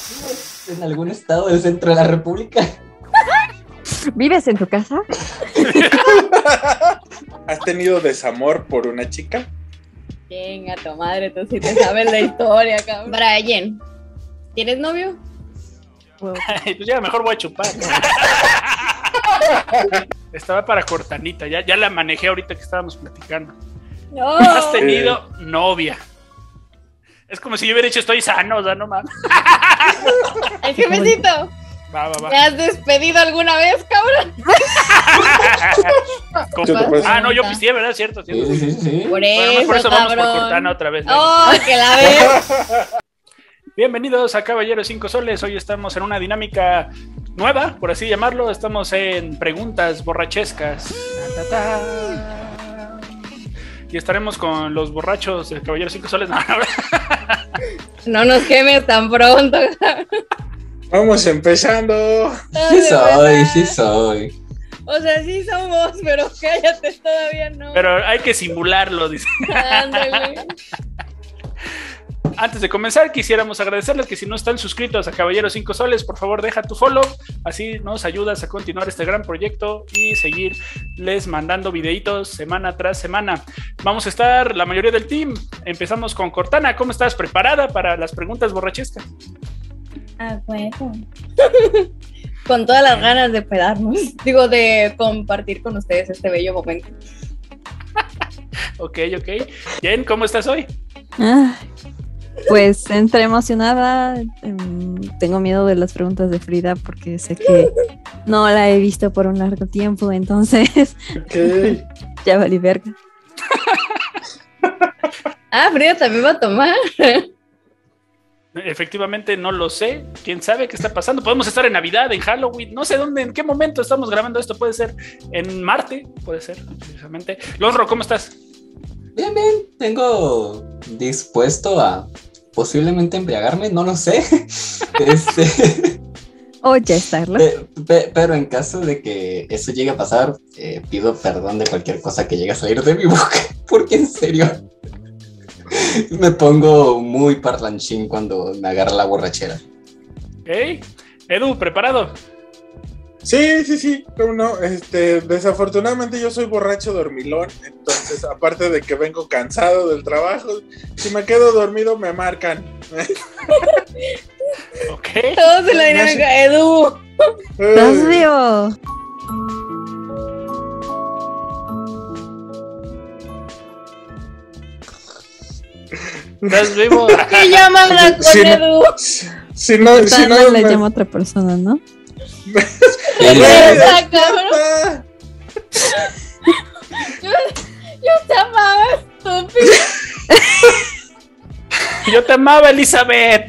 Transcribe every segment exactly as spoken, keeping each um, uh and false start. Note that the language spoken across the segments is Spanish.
¿Vives en algún estado del centro de la República? ¿Vives en tu casa? ¿Has tenido desamor por una chica? Venga, tu madre, tú sí te sabes la historia, cabrón. Brian, ¿tienes novio? Pues ya, mejor voy a chupar. Estaba para Cortanita, ya, ya la manejé ahorita que estábamos platicando. No. ¿Has tenido novia? Es como si yo hubiera dicho estoy sano, o sea, no mames. El jefecito. Va, va, va. ¿Te has despedido alguna vez, cabrón? Ah, no, yo pisteé, ¿verdad? Cierto, cierto. Sí, sí, sí, sí. Por Bueno, eso, por eso vamos cabrón. por Cortana otra vez. Oh, que la ves. Bienvenidos a Caballeros cinco Soles. Hoy estamos en una dinámica nueva, por así llamarlo. Estamos en preguntas borrachescas. Ta, ta, ta. Y estaremos con los borrachos de Caballeros cinco Soles. No, no. No nos quemes tan pronto. Vamos empezando. Sí soy, sí soy. O sea, sí somos, pero cállate, todavía no. Pero hay que simularlo, dice. Ándale. Antes de comenzar, quisiéramos agradecerles que si no están suscritos a Caballeros cinco Soles, por favor deja tu follow, así nos ayudas a continuar este gran proyecto y seguirles mandando videitos semana tras semana. Vamos a estar la mayoría del team. Empezamos con Cortana. ¿Cómo estás? ¿Preparada para las preguntas borrachescas? Ah, bueno. Con todas las ganas de pedarnos. Digo, de compartir con ustedes este bello momento. Ok, ok. Jen, ¿cómo estás hoy? Ah, pues entre emocionada, um, tengo miedo de las preguntas de Frida porque sé que no la he visto por un largo tiempo, entonces Okay. ya valí verga. Ah, Frida también va a tomar. Efectivamente no lo sé, quién sabe qué está pasando. Podemos estar en Navidad, en Halloween, no sé dónde, en qué momento estamos grabando esto. Puede ser en Marte, puede ser precisamente. Lonro, ¿cómo estás? Bien, bien. Tengo dispuesto a posiblemente embriagarme, no lo sé. Este, O ya estarlo. pe- pe- pero en caso de que eso llegue a pasar, eh, pido perdón de cualquier cosa que llegue a salir de mi boca, porque en serio me pongo muy parlanchín cuando me agarra la borrachera. ¿Eh? Edu, ¿preparado? Sí, sí, sí, cómo no. Este, desafortunadamente yo soy borracho dormilón, entonces aparte de que vengo cansado del trabajo, si me quedo dormido me marcan. Ok. Todos en la dinámica. Edu. ¿Estás vivo? ¿Estás vivo? ¿Qué llaman con Si no- Edu? Si no, si Cortana no le me- llama a otra persona, ¿no? El- Esa, cabrón. Yo, yo te amaba, estúpido. Yo te amaba, Elizabeth.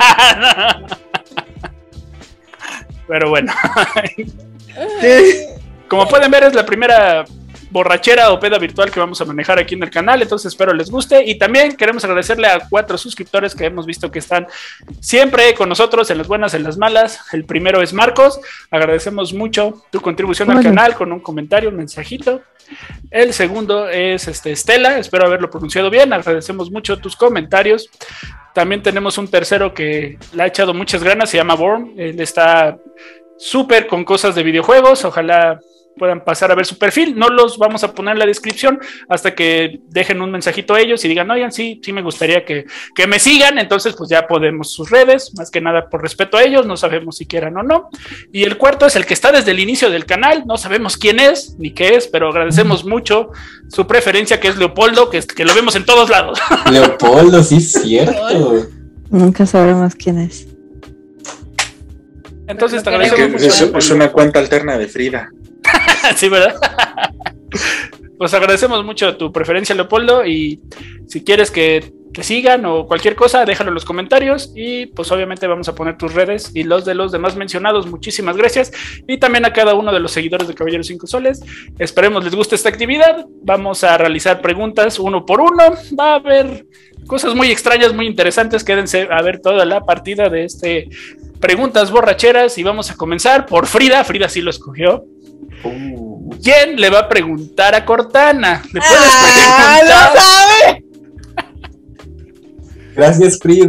Pero bueno, ¿Qué? como pueden ver es la primera borrachera o peda virtual que vamos a manejar aquí en el canal, entonces espero les guste. Y también queremos agradecerle a cuatro suscriptores que hemos visto que están siempre con nosotros en las buenas, en las malas. El primero es Marcos, agradecemos mucho tu contribución al Hola. canal con un comentario, un mensajito. El segundo es este, Estela, espero haberlo pronunciado bien, agradecemos mucho tus comentarios. También tenemos un tercero que le ha echado muchas ganas, se llama Born, él está súper con cosas de videojuegos, ojalá puedan pasar a ver su perfil, no los vamos a poner en la descripción hasta que dejen un mensajito a ellos y digan, oigan, sí, sí me gustaría que, que me sigan, entonces pues ya podemos sus redes, más que nada por respeto a ellos, no sabemos si quieran o no. Y el cuarto es el que está desde el inicio del canal, no sabemos quién es ni qué es, pero agradecemos mucho su preferencia, que es Leopoldo, que, es, que lo vemos en todos lados. Leopoldo, sí es cierto. Nunca sabremos quién es. Entonces te Es, agradecemos que mucho. es, es una cuenta alterna de Frida. Sí, ¿verdad? Pues agradecemos mucho tu preferencia, Leopoldo, y si quieres que te sigan o cualquier cosa, déjalo en los comentarios y pues obviamente vamos a poner tus redes y los de los demás mencionados. Muchísimas gracias y también a cada uno de los seguidores de Caballeros cinco Soles. Esperemos les guste esta actividad. Vamos a realizar preguntas uno por uno. Va a haber cosas muy extrañas, muy interesantes. Quédense a ver toda la partida de este Preguntas Borracheras y vamos a comenzar por Frida. Frida sí lo escogió. Uh, ¿Quién le va a preguntar a Cortana? ¿Le puedes ¡Ah, preguntar? lo sabe! Gracias, Frida. Puedes preguntar lo que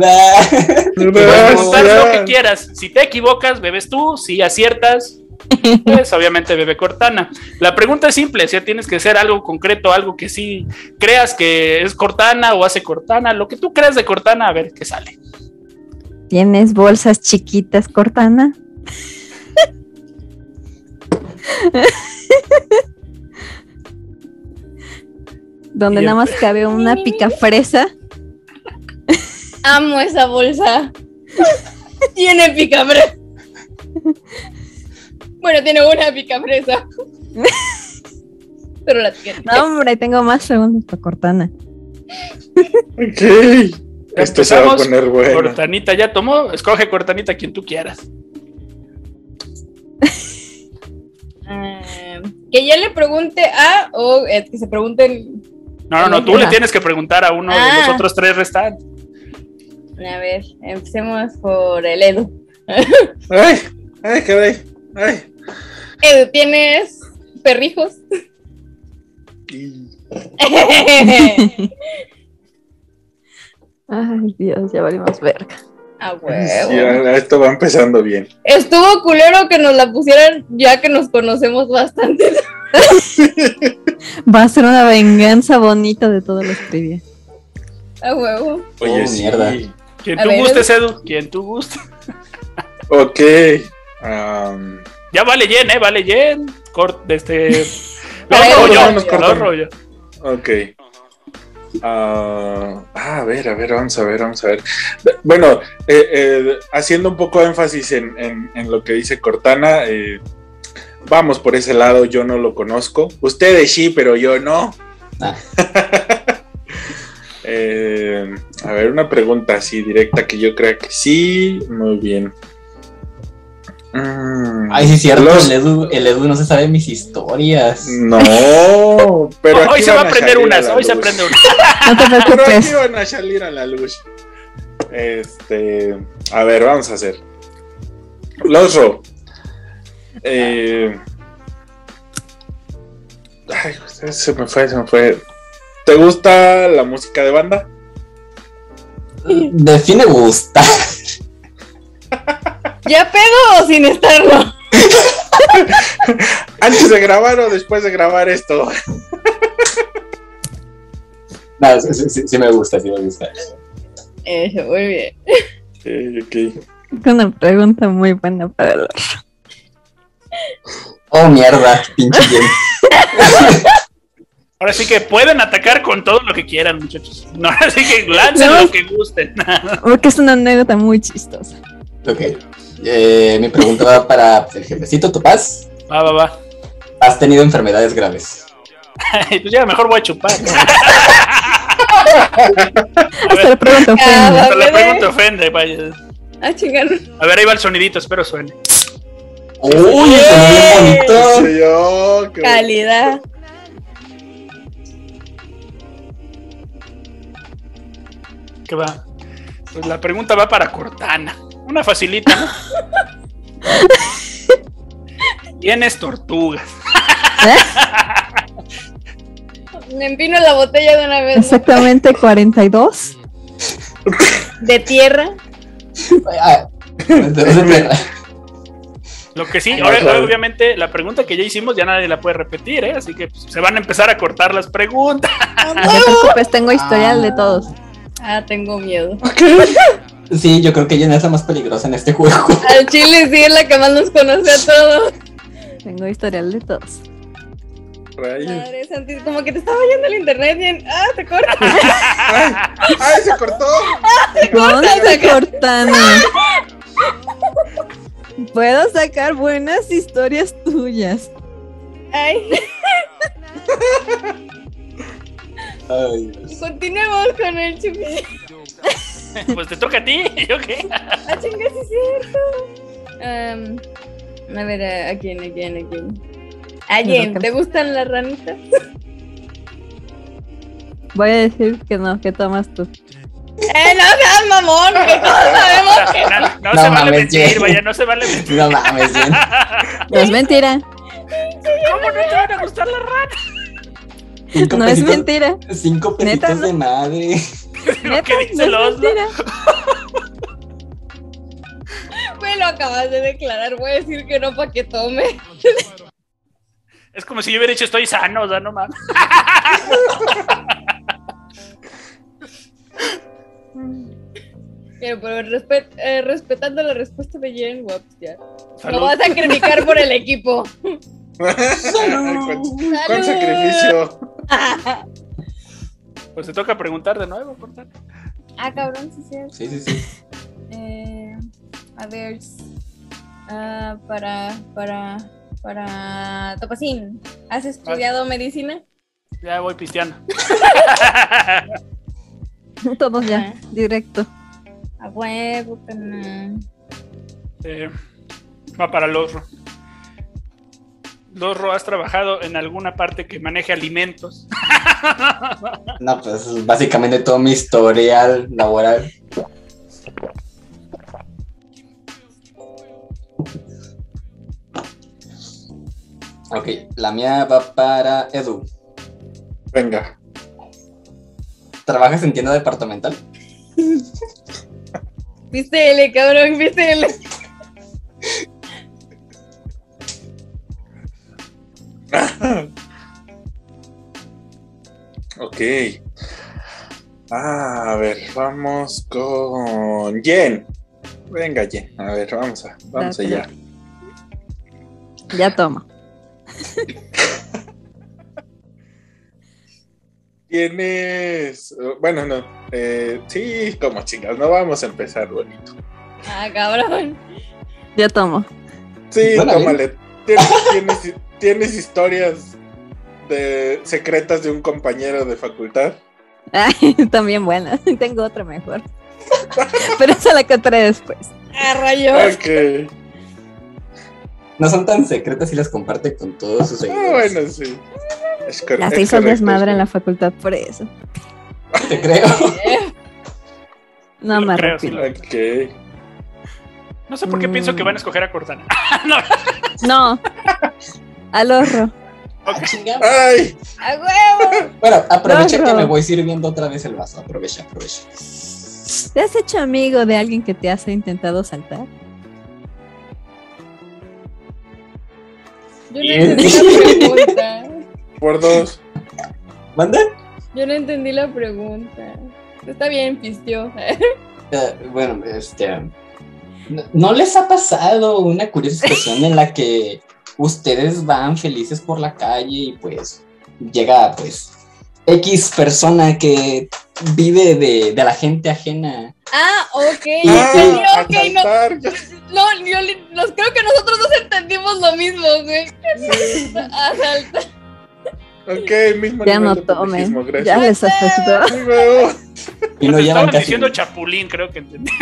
Gracias. quieras. Si te equivocas, bebes tú. Si aciertas, pues obviamente bebe Cortana. La pregunta es simple, si tienes que hacer algo concreto, algo que sí creas que es Cortana o hace Cortana, lo que tú creas de Cortana, a ver qué sale. ¿Tienes bolsas chiquitas, Cortana? Donde Bien. nada más cabe una picafresa. Amo esa bolsa. Tiene picafresa. Bueno, tiene una picafresa. Pero la tiene. No, hombre, tengo más preguntas para Cortana. Ok. Esto se va a Empezamos. poner bueno. Cortanita ya tomó, escoge Cortanita quien tú quieras. Ah, que ya le pregunte a o eh, que se pregunten. No, no, no, tú le tienes que preguntar a uno de Ah. los otros tres restantes. A ver, empecemos por el Edu. Ay, ay, caray. Ay. Edu, ¿tienes perrijos? Ay, Dios, ya valimos verga. A Sí, huevo. ya, esto va empezando bien. Estuvo culero que nos la pusieran ya que nos conocemos bastante. Va a ser una venganza bonita de todos los trivia. A huevo. Oye, Oh, sí. mierda. Quien A tú ver, gustes, Edu, quien tú gustes. Ok. Um, Ya vale Yen, eh, vale Yen. Cort, este. Lo Para ahorro Edu, yo, vámonos, lo Cortana. ahorro yo. ok. Ah, a ver, a ver, vamos a ver, vamos a ver. Bueno, eh, eh, haciendo un poco de énfasis en, en- en lo que dice Cortana, eh, vamos por ese lado, yo no lo conozco. Ustedes sí, pero yo no. Ah. Eh, a ver, una pregunta así directa que yo creo que sí. Muy bien. Mm, Ay, sí, es cierto. los- El Edu, el Edu no se sabe mis historias. No, pero Hoy aquí se va van a aprender salir unas, la hoy se luz. aprende unas. No te Pero aquí preocupes. van a salir a la luz. Este, a ver, vamos a hacer. Losro. Eh, ay, se me fue, se me fue. ¿Te gusta la música de banda? Define gusta. ¿Ya pedo o sin estarlo? ¿Antes de grabar o después de grabar esto? No, sí, sí, sí, sí me gusta, sí me gusta. Eso, muy bien. Ok, ok. Una pregunta muy buena para el Oh, mierda, pinche bien. Ahora sí que pueden atacar con todo lo que quieran, muchachos. No, ahora sí que lancen No. lo que gusten. Porque es una anécdota muy chistosa. Ok. Eh, mi pregunta va para el jefecito Topaz. Va, va, va. ¿Has tenido enfermedades graves? Pues ya, mejor voy a chupar. Hasta la pregunta ofende. Ah, Hasta la bebé. pregunta ofende, vaya. Ah, chingar. A ver, ahí va el sonidito, espero suene. ¡Uy, sonó bien bonito! Sí, yo, qué- Calidad. ¿Qué va? Pues la pregunta va para Cortana. Una facilita, ¿no? Tienes tortugas. Me empino la botella de una vez. ¿no? Exactamente cuarenta y dos. De tierra. Ah, entonces, Lo que sí, Ah, ahora claro. obviamente la pregunta que ya hicimos ya nadie la puede repetir, ¿eh? Así que pues, se van a empezar a cortar las preguntas. No te preocupes, tengo historial de todos. Ah, tengo miedo. sí, yo creo que ella es la más peligrosa en este juego. Al chile sí es la que más nos conoce a todos. Tengo historial de todos. Rayos. Madre santísima, como que te estaba yendo el internet bien. Ah, te corta. ¡Ay! ¡Ay, se cortó! ¿Dónde Cortana? Puedo sacar buenas historias tuyas. Ay, Ay, Dios. continuemos con el chupillo. Pues te toca a ti, ¿yo qué? Ah, chinga, sí es cierto. Am, a ver, ¿a, a quién, a quién, a quién? ¿A quién? ¿Te gustan las ranitas? Voy a decir que no, que tomas tú. ¡Eh, no seas mamón! Que todos sabemos que No, no No se vale mames, mentir, Jen. vaya, no se vale mentir. No mames, bien. No es mentira. ¿Cómo no te van a gustar las ranas? Cinco No es pesitos- mentira. Cinco Neta, pesitos ¿no? de madre. ¿Neta? ¿Qué dice ¿No el es Oslo? mentira? Me lo acabas de declarar, voy a decir que no para que tome. Es como si yo hubiera dicho estoy sano, o sea, no mames. Pero, pero respet- eh, respetando la respuesta de Jen, guaps, ya. Salud. Lo vas a sacrificar por el equipo. ¿Cuál, ¡Salud! cuál sacrificio? Pues te toca preguntar de nuevo, Cortana. Ah, cabrón, sí, sí. Sí, sí, sí. Eh, a ver. ah, para, para, para. Topacín, ¿has estudiado medicina? Ya voy pisteando. Todos ya, directo. A huevo, carnal. Eh, va para Losro. Losro, ¿has trabajado en alguna parte que maneje alimentos? No, pues básicamente todo mi historial laboral. Ok, la mía va para Edu. Venga. ¿Trabajas en tienda departamental? Viste L, cabrón, viste L. Ok. Ah, a ver, vamos con Jen. Venga, Jen. A ver, vamos a, vamos Date. allá. Ya toma. Tienes. Bueno, no. Eh, sí, como chingas, no vamos a empezar bonito. Ah, cabrón. Ya tomo. Sí, Bueno, tómale. ¿Tienes, tienes, tienes historias de secretas de un compañero de facultad? Ay, también buena. Tengo otra mejor. Pero esa la contaré después. Ah, rayos. Ok. No son tan secretas y las comparte con todos sus Ah, seguidores. bueno, sí. Es cor- Las es hizo correcto, desmadre es en la facultad por eso. Te creo. Eh, No Sí lo me creo, sí arrepiento. correcto. Ok. No sé por qué Mm. pienso que van a escoger a Cortana. No. Al horro. Ah, chingada. ¡Ay! ¡A huevo! Bueno, aprovecha No, que no. me voy sirviendo otra vez el vaso. Aprovecha, aprovecha. ¿Te has hecho amigo de alguien que te has intentado saltar? Yo no entendí la pregunta. Por dos. ¿Manda? Yo no entendí la pregunta. Está bien, pistió. Eh, bueno, este. ¿no- ¿No les ha pasado una curiosa situación en la que ustedes van felices por la calle y pues llega pues X persona que vive de, de la gente ajena? Ah, ok. Ah, entendí, ok, no, asaltar, ya- no, yo le- nos, creo que nosotros dos entendimos lo mismo, güey. Asalta. Ok, mismo Ya nivel no de publicismo, tomen. Ya gracias. les afectó. Ay, huevo. Y no Te llevan estaban casi. diciendo chapulín, creo que entendí.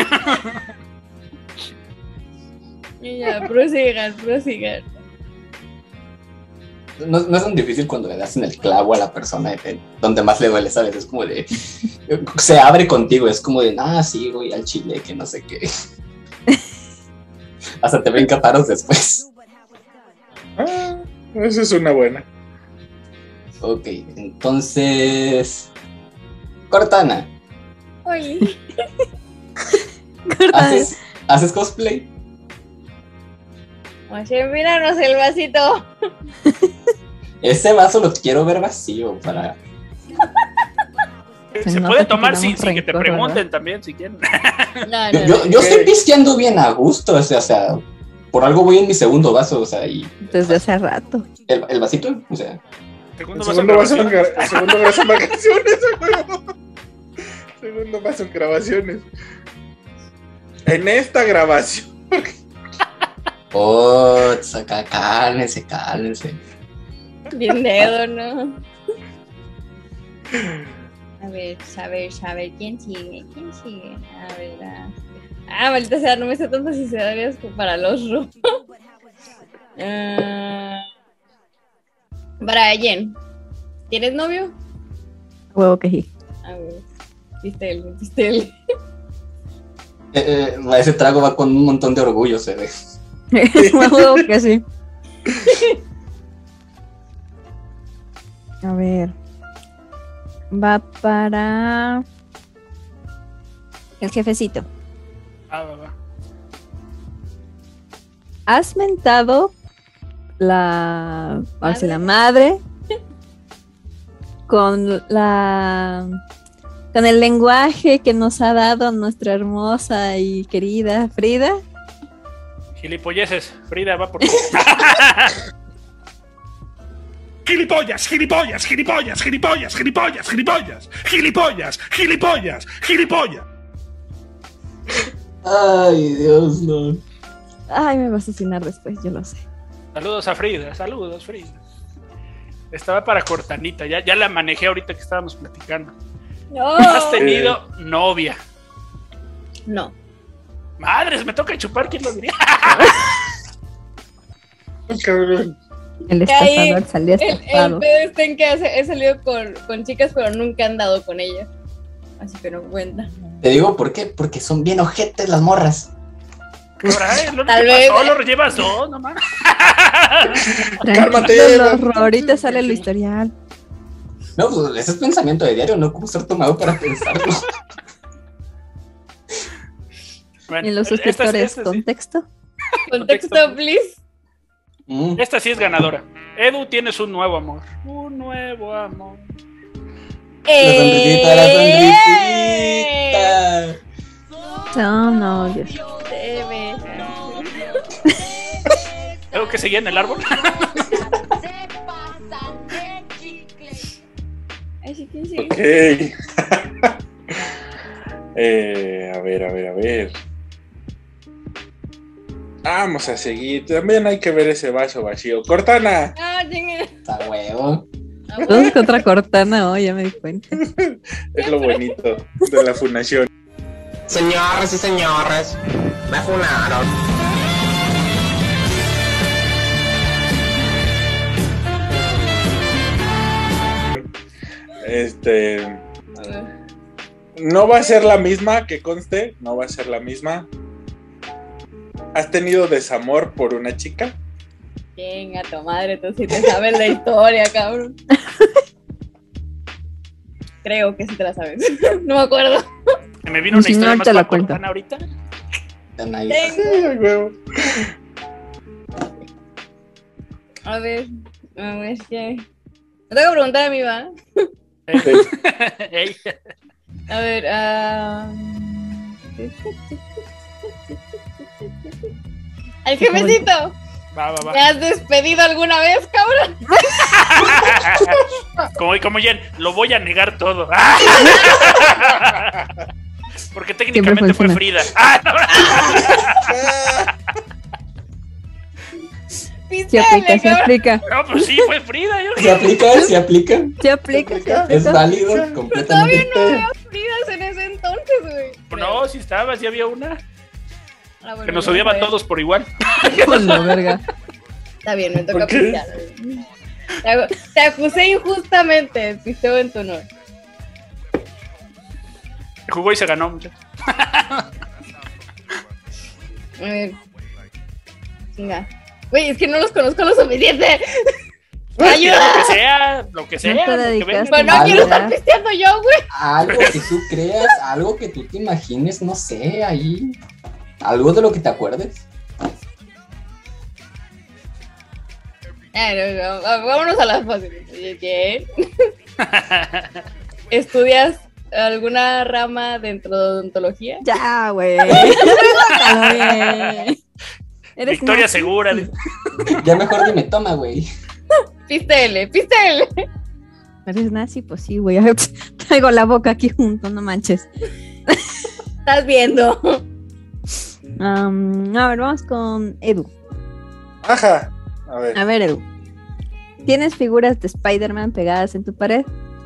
Y ya, prosigan, prosigan. No, no es tan difícil cuando le das en el clavo a la persona eh, donde más le duele, ¿sabes? Es como de. Se abre contigo, es como de, ah, sí, voy al chile, que no sé qué. Hasta te ven caparos después. Ah, esa es una buena. Ok, entonces. Cortana, Oye, ¿haces, ¿haces cosplay? oye, míranos el vasito. Ese vaso lo quiero ver vacío para. Se Se nota puede que tomar tenemos sin, sin que te rencor, pregunten ¿verdad? también, si quieren. No, Yo, no, yo, no. yo Ok. estoy pisteando bien a gusto, o sea, o sea, por algo voy en mi segundo vaso, o sea, y Desde hace rato. el, el vasito, o sea. Segundo El vaso segundo de vaso en grabación. gra- el segundo vaso en vacaciones, a huevo. Segundo vaso en grabaciones. En esta grabación. Oh, saca, cálmense, cálmense. Bien dedo, ¿no? A ver, a ver, a ver, ¿quién sigue? ¿Quién sigue? A ver, ah, ah maldita sea, no me sé tantas historias como para los ro. Ah, para Jen, ¿tienes novio? Huevo que sí. A ver, viste él, viste él. Eh, eh, ese trago va con un montón de orgullo, se ve. Huevo que sí. A ver. Va para El jefecito. Ah, va, va. ¿Has mentado la, o sea, la madre con la con el lenguaje que nos ha dado nuestra hermosa y querida Frida? Gilipolleces, Frida va por ti. Gilipollas, gilipollas, gilipollas, gilipollas, gilipollas, gilipollas, gilipollas, gilipollas, gilipollas. Ay, Dios, no. Ay, me va a asesinar después, yo lo sé. Saludos a Frida, saludos, Frida. Estaba para Cortanita, ya, ya la manejé ahorita que estábamos platicando. No. ¿Has tenido novia? No. Madres, me toca chupar, ¿quién lo diría? Cabrón. El Ahí, estafador salió El, el estafado. pedo está en que he, he salido con, con chicas, pero nunca he andado con ellas. Así que no cuenta. Te digo por qué, porque son bien ojetes las morras. Ahora, ¿eh? ¿Lo Tal ¿Qué vez- pasó? ¿Lo llevas dos? No mames. Cálmate, Tranquilo, no. Lorro, ahorita sale lo historial. No, pues ese es pensamiento de diario, no ocupo ser tomado para pensarlo. Bueno, Y los esta- suscriptores, esta sí- ¿contexto? Contexto, please. Mm. Esta sí es ganadora. Edu, tienes un nuevo amor. Un nuevo amor. La sonrisita, la ¡Eh! sonrisita. No, no, Dios. Te besan. ¿Tengo que seguir en el árbol? Así que sí. Ok. eh, a ver, a ver, a ver. Vamos a seguir. También hay que ver ese vaso vacío. Cortana. Ah, chingue. Está huevo. Ah, Todos contra Cortana hoy, ya me di cuenta. Es lo bonito de la fundación. Señoras y señores, me funaron. Este. a ver. No va a ser la misma, que conste. No va a ser la misma. ¿Has tenido desamor por una chica? Venga, tu madre, tú sí te sabes la historia, cabrón. Creo que sí te la sabes. No me acuerdo. Que me vino una Si no, historia más te la para cuento. Cortana ahorita. Están ahí. Tengo. Sí, a huevo. A ver, a ver qué. Me tengo que preguntar a mí, ¿va? Ey, A ver, ah. ¡Al jefecito! va, va, va. ¿Me has despedido alguna vez, cabrón? Como, como Jen, lo voy a negar todo. Porque técnicamente fue funciona. Frida. Ah, no. Se Pístale, aplica, se cabrón. aplica. No, pues sí, fue Frida. Yo... ¿Se aplica? ¿Se aplica? Se aplica, se Es aplica. válido completamente. No había Fridas en ese entonces, güey. No, sí estaba, sí había una. Ah, bueno, Que nos no odiaba a fue. todos por igual. Con la verga. Está bien, me toca ¿Por qué? pistear, güey. Te, acu- te acusé injustamente, pisteo en tu honor. Jugó y se ganó, muchachos. A ver. Venga. Güey, es que no los conozco lo suficiente. Lo ¡Ayuda! que sea, lo que sea. No te lo que dedicaste. venga. Pero no Algo. quiero estar pisteando yo, güey. Algo que tú creas, algo que tú te imagines, no sé, ahí. Algo de lo que te acuerdes. Ah, no, no, va- vámonos a las fáciles. Oye, ¿qué? ¿Estudias alguna rama dentro de odontología? Ya, güey. Déjalo bien. Eres Victoria nazi. segura. Ya mejor dime, toma, güey. Pístele, pístele. Eres nazi, pues sí, güey. Traigo la boca aquí junto, no manches. Estás viendo. Am, a ver, vamos con Edu. Ajá. A ver. A ver, Edu. ¿Tienes figuras de Spider-Man pegadas en tu pared?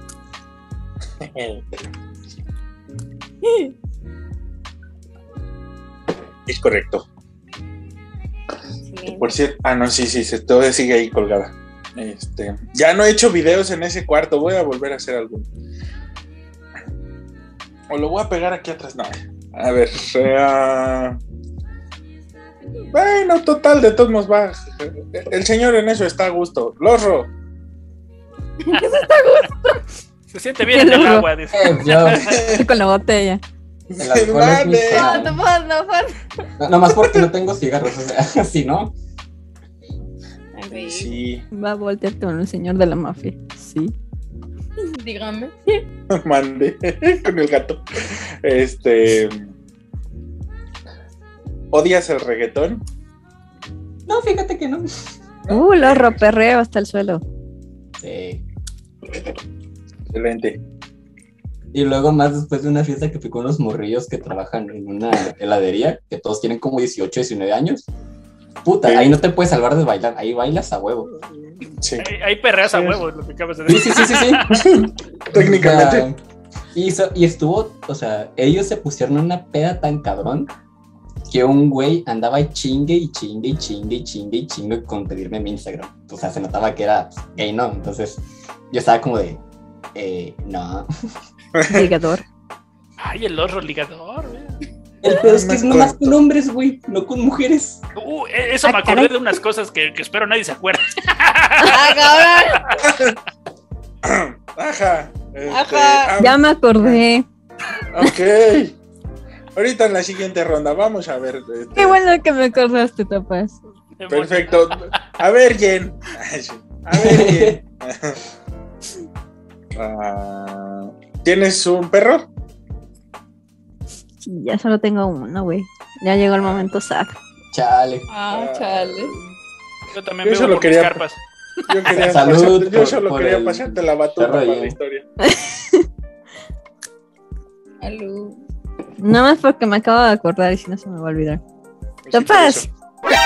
Es correcto. Por cierto, ah, no, sí, sí, se todavía sigue ahí colgada. Este, ya no he hecho videos en ese cuarto, voy a volver a hacer alguno. O lo voy a pegar aquí atrás, no. A ver, sea... Bueno, total, de todos modos va. El señor en eso está a gusto. Lorro. Se siente bien en el agua. Dice. Eh, yo, Estoy con la botella. El alcohol es mi Mande. No, zona. no puedo, no puedo. No, nomás porque no tengo cigarros, o sea, así, ¿no? Ok, Sí, Va a voltear con el señor de la mafia. Sí. dígame. mande con el gato. Este. ¿Odias el reggaetón? No, fíjate que no. Uh, lo roperreo hasta el suelo. Sí. Excelente. Y luego más después de una fiesta que fui con unos morrillos que trabajan en una heladería, que todos tienen como dieciocho, diecinueve años. Puta, Sí. ahí no te puedes salvar de bailar, ahí bailas a huevo. Sí, Ahí, ahí perreas a Sí. huevo, es lo que acabas de Sí, decir. sí, sí, sí, sí. técnicamente. O sea, y, so- y estuvo, o sea, ellos se pusieron una peda tan cabrón que un güey andaba y chingue y chingue y chingue y chingue y chingue con pedirme mi Instagram. O sea, se notaba que era pues, gay, ¿no? Entonces yo estaba como de, eh, no. Ligador. Ay, el horror ligador, güey. El peor es que me es nomás acuerdo. con hombres, güey, no con mujeres. Uh, e- eso Ah, me acordé caray. de unas cosas que, que espero nadie se acuerde. ¡Ah, cabrón! Ajá. Este, Ajá. ah, Ya me acordé. Ok. Ahorita en la siguiente ronda, vamos a ver. este, Qué bueno que me acordaste, Tapas. Perfecto. A ver, Jen. A ver, Jen. Ah, ¿Tienes un perro? Sí, ya solo tengo uno, güey. Ya llegó el momento sad. Chale. Ah, chale. Yo también Yo veo solo por quería- mis carpas. Yo quería Salud pasarte- yo por- solo por quería el pasarte la batuta perro para la Jen. historia. Salud. Nada más porque me acabo de acordar y si no se me va a olvidar. Sí, por Tapas. eso.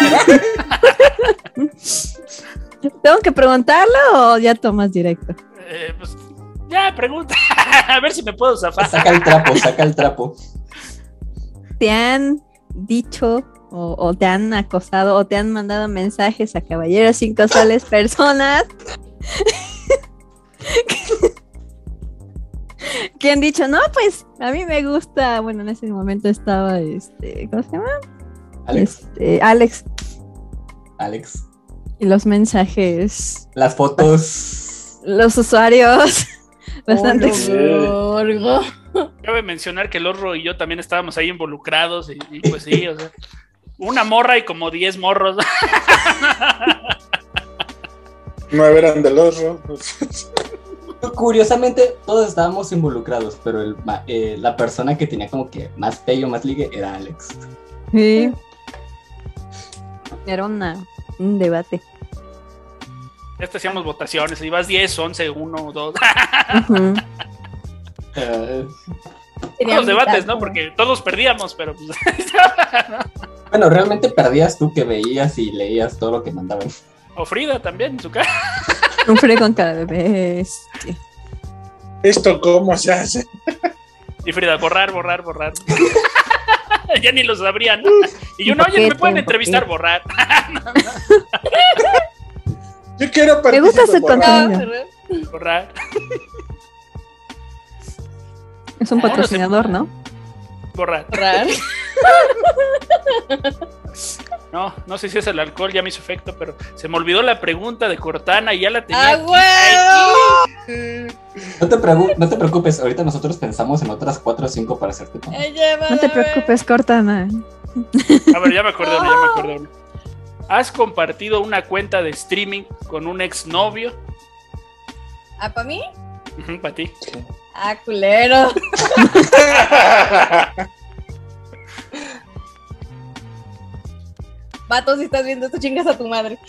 ¿Tengo que preguntarlo o ya tomas directo? Eh, pues, ya, pregunta. A ver si me puedo zafar. Saca el trapo, saca el trapo. ¿Te han dicho o, o te han acosado o te han mandado mensajes a caballeros sin cosales personas que han dicho, no, pues a mí me gusta, bueno, en ese momento estaba, este, ¿cómo se llama? Alex, Este, Alex, Alex. y los mensajes, Las fotos. los usuarios, bastante... Oh, no, Cabe mencionar que el Orro y yo también estábamos ahí involucrados y, y pues sí, o sea, una morra y como diez morros. Nueve eran del otro. Curiosamente, todos estábamos involucrados, pero el, ma- eh, la persona que tenía como que más pello, más ligue, era Alex. Sí. Era una, un debate. Este hacíamos votaciones, ibas diez, once, uno, dos. Ujú. Eh, Los debates, ¿no? Porque todos perdíamos, pero pues, bueno, realmente perdías tú que veías y leías todo lo que mandaban. o Frida también en su cara. Un frío con cara de bestia. ¿Esto cómo se hace? Y Frida, borrar, borrar, borrar. Ya ni lo sabrían. Y yo, no, ¿Por oye, qué? me pueden ¿Por entrevistar, qué? borrar. Yo quiero Me gusta su participar. contenido. Borrar. Es un patrocinador, ¿no? Borrar. Borrar. No, no sé si es el alcohol, ya me hizo efecto, pero se me olvidó la pregunta de Cortana y ya la tenía. ¡Ah, aquí. huevo! No te, pregu- no te preocupes, ahorita nosotros pensamos en otras cuatro o cinco para hacerte tomar. Eh, llévala, No te ve. preocupes, Cortana. A ver, ya me acordé, una, ya me acordé. una. ¿Has compartido una cuenta de streaming con un exnovio? ¿Ah, para mí? Para ti. Ah, culero. Vato, si estás viendo esto, chingas a tu madre.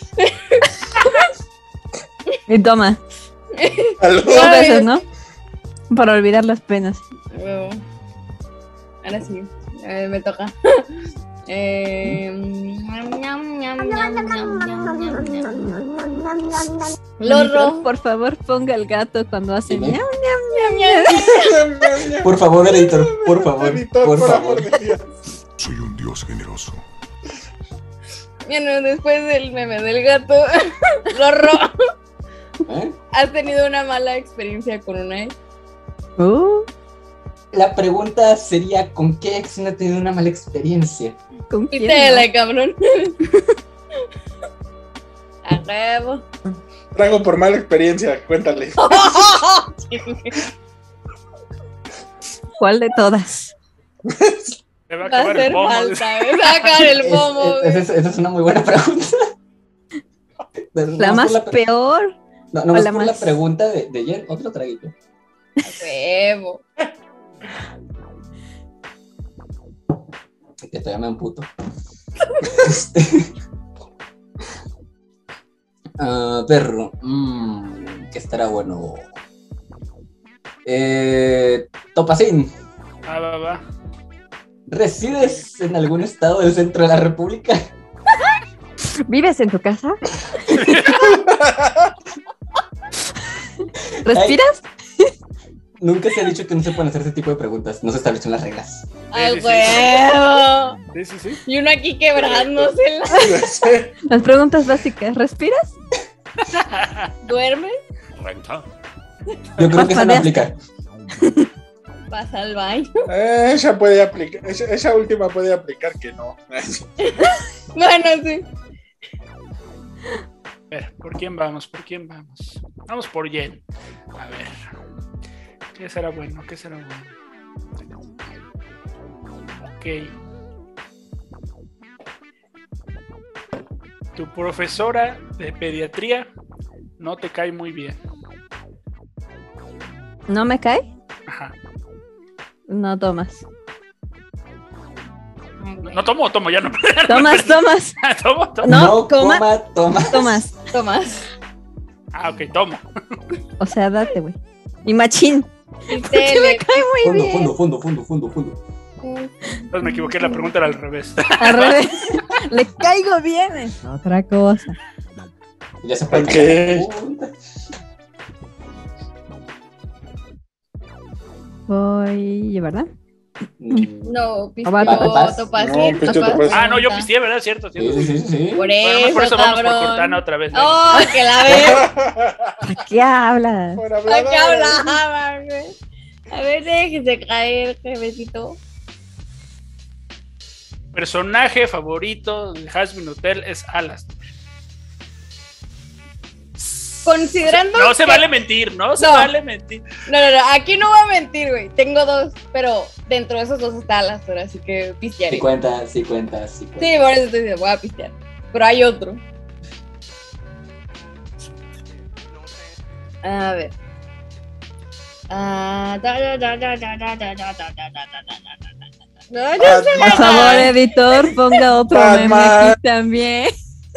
Y toma. Aló. Dos Ay. veces, ¿no? Para olvidar las penas. Huevo. Ahora sí, eh, me toca. Eh, ñam, ñam, ñam, ñam, ñam, ñam, ñam, ñam. Lorro. Por favor, ponga el gato cuando hace Dime. miau. Ñam, ñam. Por favor, editor, por favor, Editor, por por favor. amor de Dios. Soy un dios generoso. Bueno, después del meme del gato, Lorro, ¿Eh? ¿has tenido una mala experiencia con una ex? Uh, La pregunta sería, ¿con qué ex no he tenido una mala experiencia? ¿con quién, Quítela, cabrón. A huevo. Trago por mala experiencia, cuéntale. no? ¿Cuál de todas? Te va a Va a acabar el hacer pomo. falta, ¿eh? Va a acabar el Es- pomo. es- esa, es, esa es una muy buena pregunta. La Nomás más por la pre- peor. No, nomás o la por la más- pregunta de, de Jen, otro traguito. A huevo. Que todavía me amputo. Este... A ver, mm, ¿qué estará bueno? Eh, Topacín, Ah, va, va. ¿resides en algún estado del centro de la República? ¿Vives en tu casa? ¿Respiras? Nunca se ha dicho que no se pueden hacer ese tipo de preguntas. No se establecen las reglas. A Sí, sí, sí. huevo. Sí, sí, sí. Y uno aquí quebrándose. Las preguntas básicas. ¿Respiras? ¿Duermes? Renta. Yo creo que eso no Parpadeas. aplica. ¿Vas al baño? Eh, esa puede aplicar, esa, esa última puede aplicar que no. Bueno, sí. A ver, ¿por quién vamos? ¿Por quién vamos? Vamos por Jen. A ver. ¿Qué será bueno? ¿Qué será bueno? Ok. Tu profesora de pediatría no te cae muy bien. ¿No me cae? Ajá. No tomas. No, no tomo, tomo, ya no. Tomas, tomas. tomo, tomo. No, coma. coma, toma. Tomas. Tomás. Ah, ok, tomo. O sea, date, güey. Y machín. Y Que me tele. cae muy Fondo, bien. fondo, fondo, fondo, fondo, fondo. Entonces me equivoqué, la pregunta era al revés. Al revés. Le caigo bien. Es otra cosa. Ya se puede Ok. cambiar la pregunta. Voy, ¿verdad? Mm, No, pistió Ah, va, Topaz. Topacín. No, pistió Topaz. Topaz. Ah, no, yo pisteé, ¿verdad? Cierto, Sí, cierto. sí, sí, sí. Por Bueno, eso, por eso vamos por cabrón. Cortana otra vez. ¿no? Oh, que la vez. ¿Para qué hablas? Por ¿A hablar qué de- hablaban, güey? A ver, déjese caer, jefecito. Personaje favorito de Hazbin Hotel es Alastor. Considerando. No se que- vale mentir, no se No. vale mentir. No, no, no, aquí no voy a mentir, güey. Tengo dos, pero dentro de esos dos está Alastor, así que pistearé. Sí cuenta, sí cuenta, sí cuenta. Sí, por eso estoy diciendo, voy a pistear. Pero hay otro. A ver. Ah, da, da, da, da, da, da, da, da, da, da, da, da, da, da. No, ya sé Por favor, editor, ponga otro meme Batman. aquí también.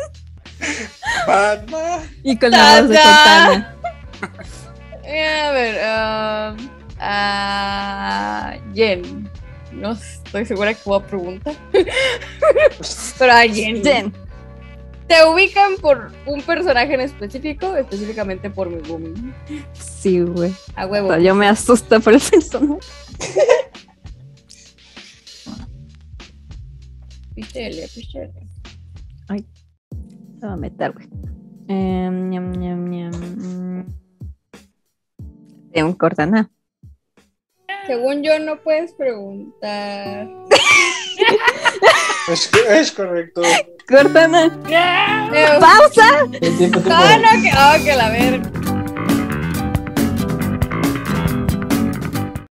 Batman. Y con la voz de Tada. Cortana. Eh, A ver, ah, ah, Jen. No estoy segura que voy a preguntar. Pero a Jen. Jen. ¿Te ubican por un personaje en específico? Específicamente por mi boom. Sí, güey. A huevo. Yo me asusto por el personaje. Pichele, pichele. Se va a meter, güey. Em, ñam, ñam, ñam. De un Cortana. Según yo, no puedes preguntar. Es, es correcto. Cortana. Eh, ¡Pausa! El tiempo, tiempo. Ah, no, que, ah, que la verga.